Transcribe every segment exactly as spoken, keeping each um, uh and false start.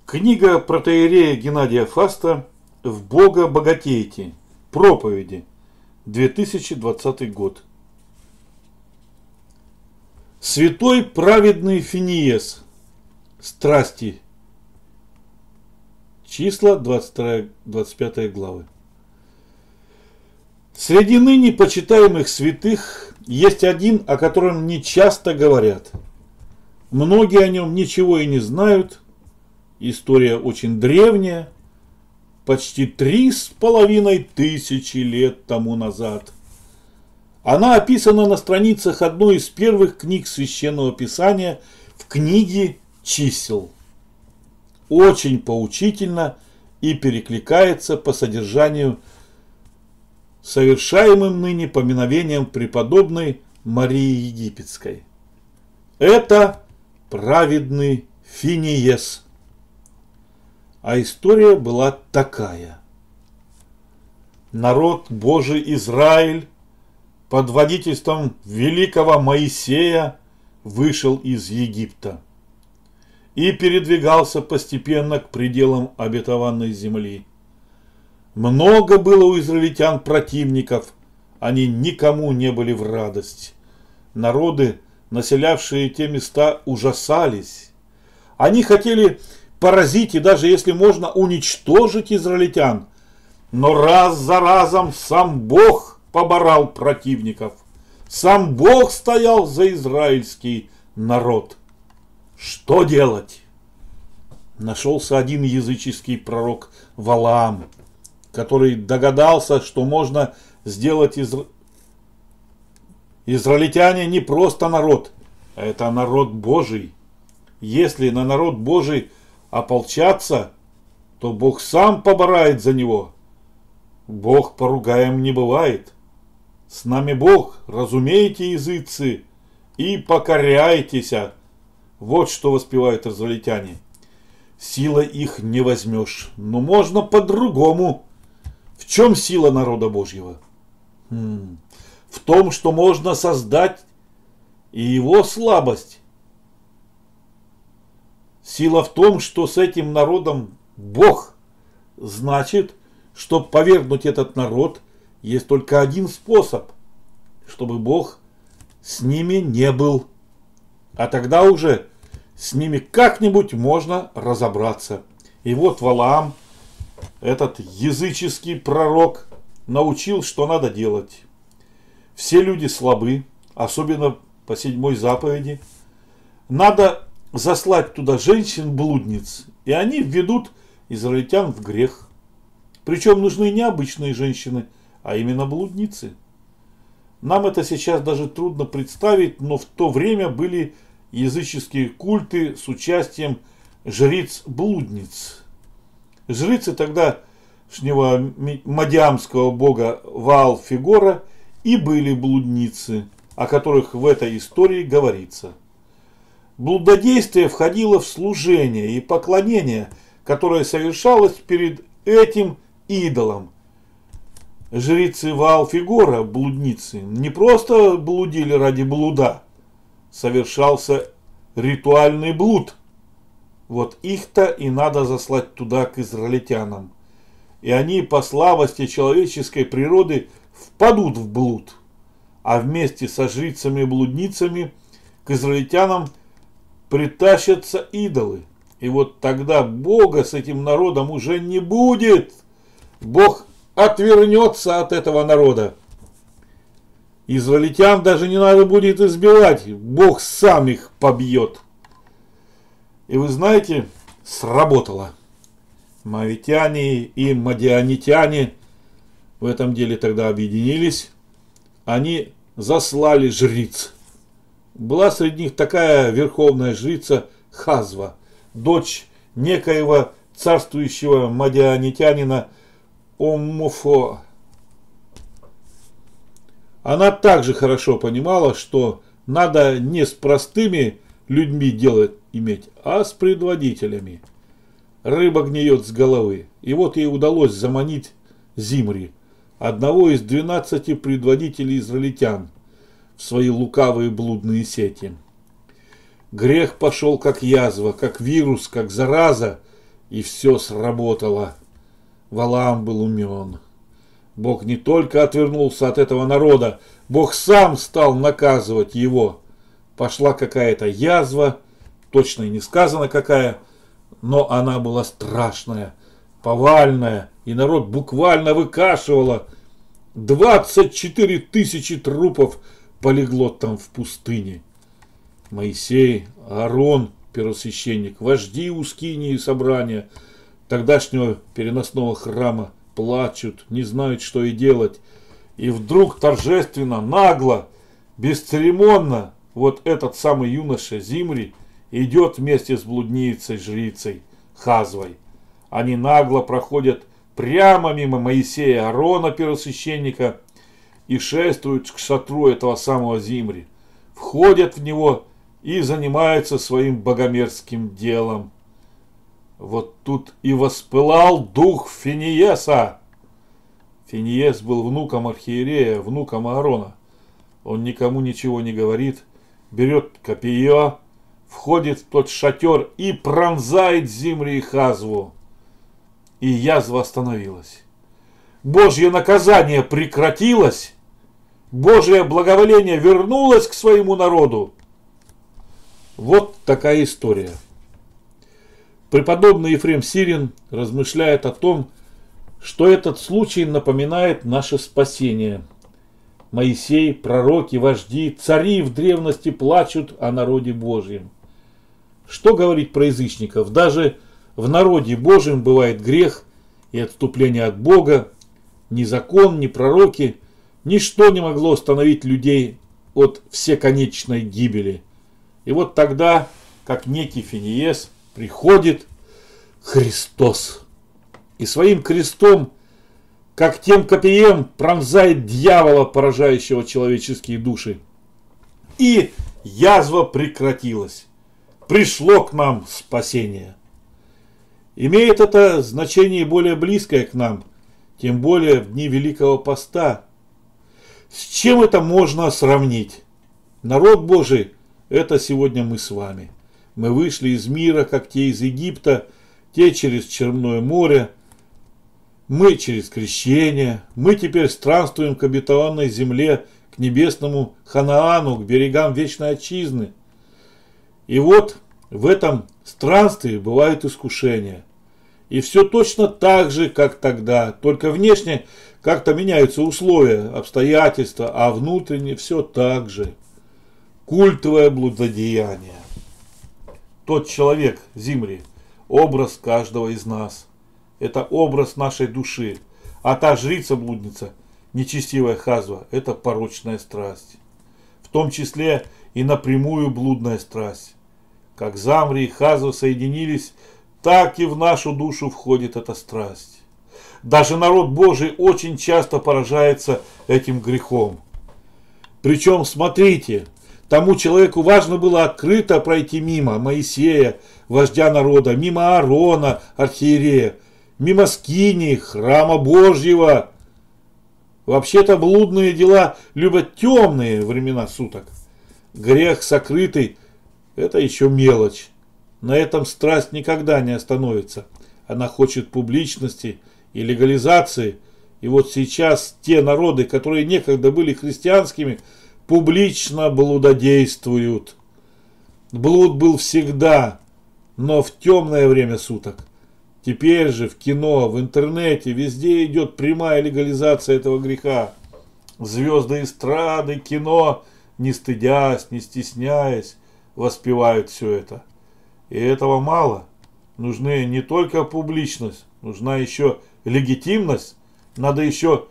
Книга протоиерея Геннадия Фаста «В Бога богатейте. Проповеди. две тысячи двадцатый год». Святой праведный Финиес. Страсти. Числа двадцать вторая двадцать пятая главы. Среди ныне почитаемых святых есть один, о котором не часто говорят. Многие о нем ничего и не знают. История очень древняя, почти три с половиной тысячи лет тому назад. Она описана на страницах одной из первых книг Священного Писания в книге чисел. Очень поучительно и перекликается по содержанию совершаемым ныне поминовением преподобной Марии Египетской. Это праведный Финиес. А история была такая. Народ Божий Израиль под водительством великого Моисея вышел из Египта и передвигался постепенно к пределам обетованной земли. Много было у израильтян противников, они никому не были в радость. Народы, населявшие те места, ужасались. Они хотели поразить и даже, если можно, уничтожить израильтян. Но раз за разом сам Бог поборол противников. Сам Бог стоял за израильский народ. Что делать? Нашелся один языческий пророк Валаам, который догадался, что можно сделать из... израильтяне не просто народ, а это народ Божий. Если на народ Божий ополчаться, то Бог сам поборает за него. Бог поругаем не бывает. С нами Бог, разумеете, языцы, и покоряйтесь. Вот что воспевают израильтяне. Сила их не возьмешь, но можно по-другому. В чем сила народа Божьего? Хм. В том, что можно создать и его слабость. Сила в том, что с этим народом Бог. Значит, чтобы повергнуть этот народ, есть только один способ. Чтобы Бог с ними не был. А тогда уже с ними как-нибудь можно разобраться. И вот Валаам, этот языческий пророк, научил, что надо делать. Все люди слабы, особенно по седьмой заповеди. Надо заслать туда женщин-блудниц, и они введут израильтян в грех. Причем нужны не обычные женщины, а именно блудницы. Нам это сейчас даже трудно представить, но в то время были языческие культы с участием жриц-блудниц. Жрицы тогдашнего мадиамского бога Ваал-Фигора и были блудницы, о которых в этой истории говорится. Блудодействие входило в служение и поклонение, которое совершалось перед этим идолом. Жрицы Ваал-Фигора, блудницы, не просто блудили ради блуда, совершался ритуальный блуд. Вот их-то и надо заслать туда к израильтянам. И они по слабости человеческой природы впадут в блуд. А вместе со жрицами-блудницами к израильтянам притащатся идолы. И вот тогда Бога с этим народом уже не будет. Бог отвернется от этого народа. Израильтян даже не надо будет избивать. Бог сам их побьет. И вы знаете, сработало. Моавитяне и мадианитяне в этом деле тогда объединились. Они заслали жриц. Была среди них такая верховная жрица Хазва, дочь некоего царствующего мадианитянина Оммофо. Она также хорошо понимала, что надо не с простыми людьми дело иметь, а с предводителями. Рыба гниет с головы. И вот ей удалось заманить Зимри, одного из двенадцати предводителей израильтян, в свои лукавые блудные сети. Грех пошел как язва, как вирус, как зараза, И все сработало. Валаам был умен. Бог не только отвернулся от этого народа, Бог сам стал наказывать его. Пошла какая-то язва, точно и не сказано какая, но она была страшная, повальная, и народ буквально выкашивала. двадцать четыре тысячи трупов полегло там в пустыне. Моисей, Аарон, первосвященник, вожди Ускинии и собрания тогдашнего переносного храма плачут, не знают, что и делать. И вдруг торжественно, нагло, бесцеремонно вот этот самый юноша Зимри идет вместе с блудницей-жрицей Хазвой. Они нагло проходят прямо мимо Моисея, Аарона, первосвященника, и шествуют к шатру этого самого Зимри, входят в него и занимаются своим богомерзким делом. Вот тут и воспылал дух Финиеса. Финиес был внуком архиерея, внуком Аарона. Он никому ничего не говорит, берет копье, входит в тот шатер и пронзает Зимри и Хазву. И язва остановилась. Божье наказание прекратилось. Божье благоволение вернулось к своему народу. Вот такая история. Преподобный Ефрем Сирин размышляет о том, что этот случай напоминает наше спасение. Моисей, пророки, вожди, цари в древности плачут о народе Божьем. Что говорить про язычников? Даже в народе Божьем бывает грех и отступление от Бога. Ни закон, ни пророки, ничто не могло остановить людей от всеконечной гибели. И вот тогда, как некий Финиес, приходит Христос. И своим крестом, как тем копьем, пронзает дьявола, поражающего человеческие души. И язва прекратилась. Пришло к нам спасение. Имеет это значение более близкое к нам, тем более в дни Великого Поста. С чем это можно сравнить? Народ Божий – это сегодня мы с вами. Мы вышли из мира, как те из Египта, те через Черное море, мы через крещение, мы теперь странствуем к обетованной земле, к небесному Ханаану, к берегам вечной отчизны. И вот в этом странстве бывают искушения. И все точно так же, как тогда, только внешне как-то меняются условия, обстоятельства, а внутренне все так же. Культовое блудодеяние. Тот человек, Зимри, образ каждого из нас. Это образ нашей души. А та жрица-блудница, нечестивая Хазва, это порочная страсть. В том числе и напрямую блудная страсть. Как Замри и Хазва соединились, так и в нашу душу входит эта страсть. Даже народ Божий очень часто поражается этим грехом. Причем, смотрите, тому человеку важно было открыто пройти мимо Моисея, вождя народа, мимо Аарона, архиерея, мимо скинии, храма Божьего. Вообще-то блудные дела любят темные времена суток. Грех сокрытый – это еще мелочь. На этом страсть никогда не остановится. Она хочет публичности и легализации. И вот сейчас те народы, которые некогда были христианскими, публично блудодействуют. Блуд был всегда, но в темное время суток. Теперь же в кино, в интернете, везде идет прямая легализация этого греха. Звезды эстрады, кино, не стыдясь, не стесняясь, воспевают все это. И этого мало. Нужны не только публичность, нужна еще легитимность. Надо еще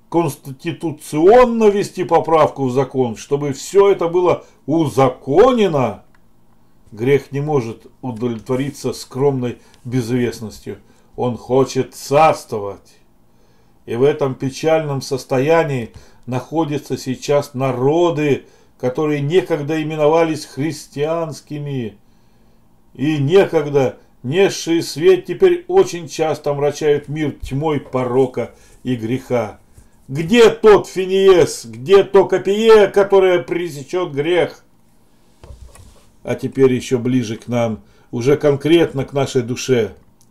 конституционно ввести поправку в закон, чтобы все это было узаконено. Грех не может удовлетвориться скромной безвестностью. Он хочет царствовать. И в этом печальном состоянии находятся сейчас народы, которые некогда именовались христианскими. И некогда несшие свет теперь очень часто омрачают мир тьмой порока и греха. Где тот Финиес, где то копье, которое пресечет грех? А теперь еще ближе к нам, уже конкретно к нашей душе.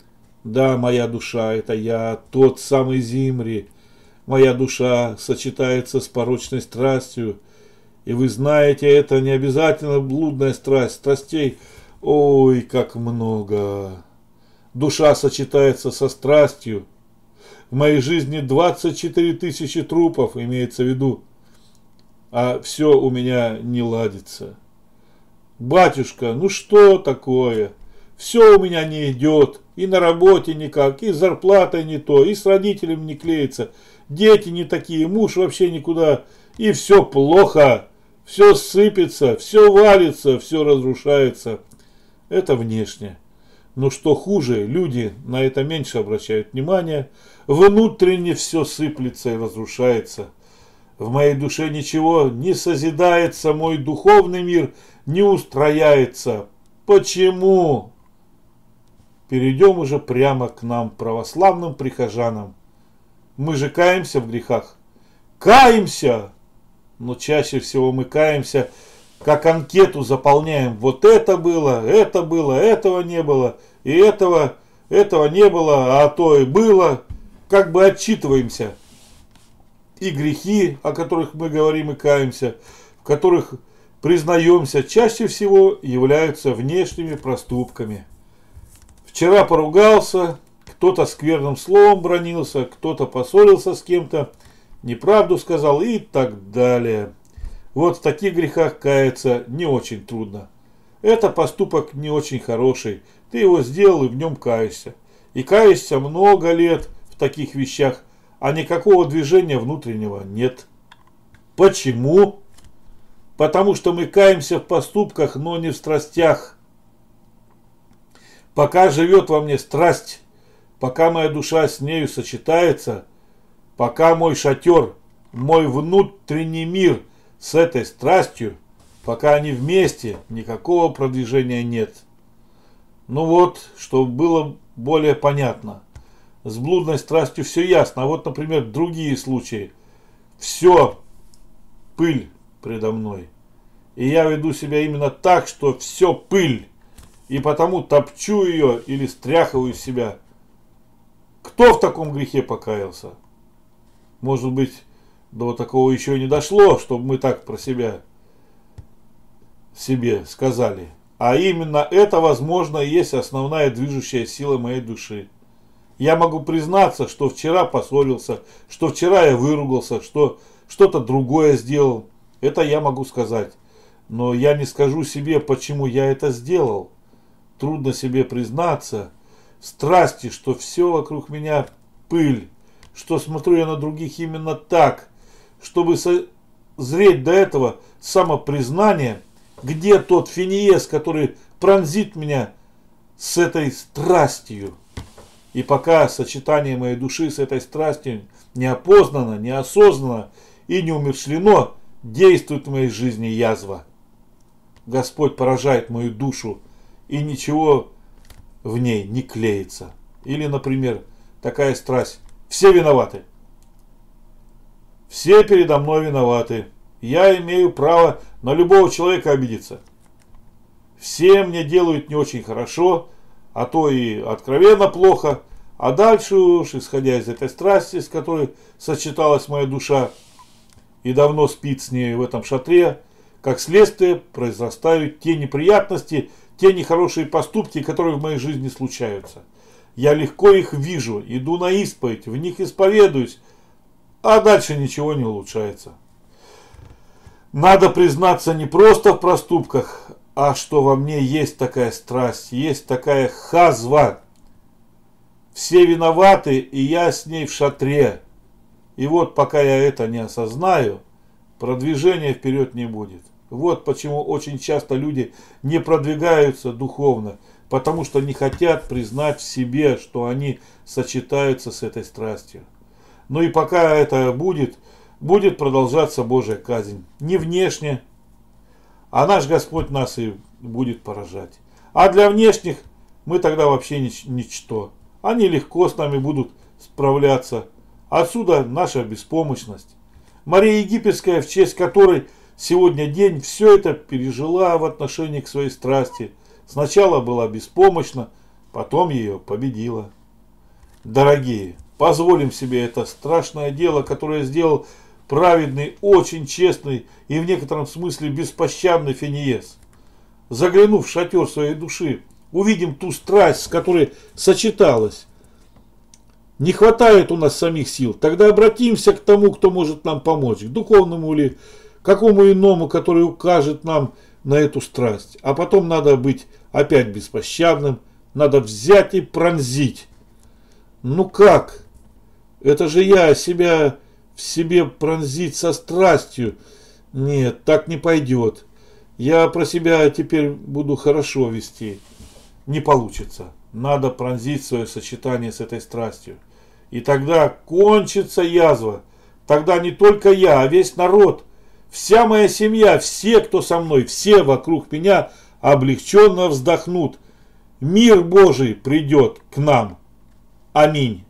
Да, моя душа, это я, тот самый Зимри. Моя душа сочетается с порочной страстью. И вы знаете, это не обязательно блудная страсть. Страстей, ой, как много. Душа сочетается со страстью. В моей жизни двадцать четыре тысячи трупов, имеется в виду. А все у меня не ладится. Батюшка, ну что такое? Все у меня не идет. И на работе никак, и с зарплатой не то, и с родителями не клеится. Дети не такие, муж вообще никуда. И все плохо. Все сыпется, все валится, все разрушается. Это внешне. Но что хуже, люди на это меньше обращают внимание. Внутренне все сыплется и разрушается. В моей душе ничего не созидается, мой духовный мир не устрояется. Почему? Перейдем уже прямо к нам, православным прихожанам. Мы же каемся в грехах. Каемся! Но чаще всего мы каемся, как анкету заполняем. Вот это было, это было, этого не было, и этого, этого не было, а то и было. Как бы отчитываемся. И грехи, о которых мы говорим и каемся, в которых признаемся, чаще всего являются внешними проступками. Вчера поругался, кто-то скверным словом бранился, кто-то поссорился с кем-то, неправду сказал и так далее. Вот в таких грехах каяться не очень трудно. Это поступок не очень хороший, ты его сделал и в нем каешься. И каешься много лет в таких вещах, а никакого движения внутреннего нет. Почему? Потому что мы каемся в поступках, но не в страстях. Пока живет во мне страсть, пока моя душа с нею сочетается, пока мой шатер, мой внутренний мир с этой страстью, пока они вместе, никакого продвижения нет. Ну вот, чтобы было более понятно. С блудной страстью все ясно. А вот, например, другие случаи. Все пыль предо мной. И я веду себя именно так, что все пыль. И потому топчу ее или стряхиваю себя. Кто в таком грехе покаялся? Может быть, до такого еще и не дошло, чтобы мы так про себя себе сказали. А именно это, возможно, и есть основная движущая сила моей души. Я могу признаться, что вчера поссорился, что вчера я выругался, что что-то другое сделал. Это я могу сказать. Но я не скажу себе, почему я это сделал. Трудно себе признаться. Страсти, что все вокруг меня пыль. Что смотрю я на других именно так. Чтобы созреть до этого самопризнания, где тот Финиес, который пронзит меня с этой страстью. И пока сочетание моей души с этой страстью неопознанно, неосознанно и не умерщвлено, действует в моей жизни язва. Господь поражает мою душу, и ничего в ней не клеится. Или, например, такая страсть. Все виноваты. Все передо мной виноваты. Я имею право на любого человека обидеться. Все мне делают не очень хорошо, а то и откровенно плохо. А дальше уж, исходя из этой страсти, с которой сочеталась моя душа, и давно спит с ней в этом шатре, как следствие произрастают те неприятности, те нехорошие поступки, которые в моей жизни случаются. Я легко их вижу, иду на исповедь, в них исповедуюсь, а дальше ничего не улучшается. Надо признаться не просто в проступках, а что во мне есть такая страсть, есть такая хазва. Все виноваты, и я с ней в шатре. И вот пока я это не осознаю, продвижения вперед не будет. Вот почему очень часто люди не продвигаются духовно, потому что не хотят признать в себе, что они сочетаются с этой страстью. Ну и пока это будет, будет продолжаться Божья казнь. Не внешне, а наш Господь нас и будет поражать. А для внешних мы тогда вообще нич- ничто. Они легко с нами будут справляться. Отсюда наша беспомощность. Мария Египетская, в честь которой сегодня день, все это пережила в отношении к своей страсти. Сначала была беспомощна, потом ее победила. дорогие, позволим себе это страшное дело, которое сделал праведный, очень честный и в некотором смысле беспощадный Финиес. Заглянув в шатер своей души, увидим ту страсть, с которой сочеталась. Не хватает у нас самих сил, тогда обратимся к тому, кто может нам помочь, к духовному или какому иному, который укажет нам на эту страсть. А потом надо быть опять беспощадным, надо взять и пронзить. Ну как? Это же я себя в себе пронзить со страстью. Нет, так не пойдет. Я про себя теперь буду хорошо вести. Не получится. Надо пронзить свое сочетание с этой страстью. И тогда кончится язва. Тогда не только я, а весь народ, вся моя семья, все, кто со мной, все вокруг меня облегченно вздохнут. Мир Божий придет к нам. Аминь.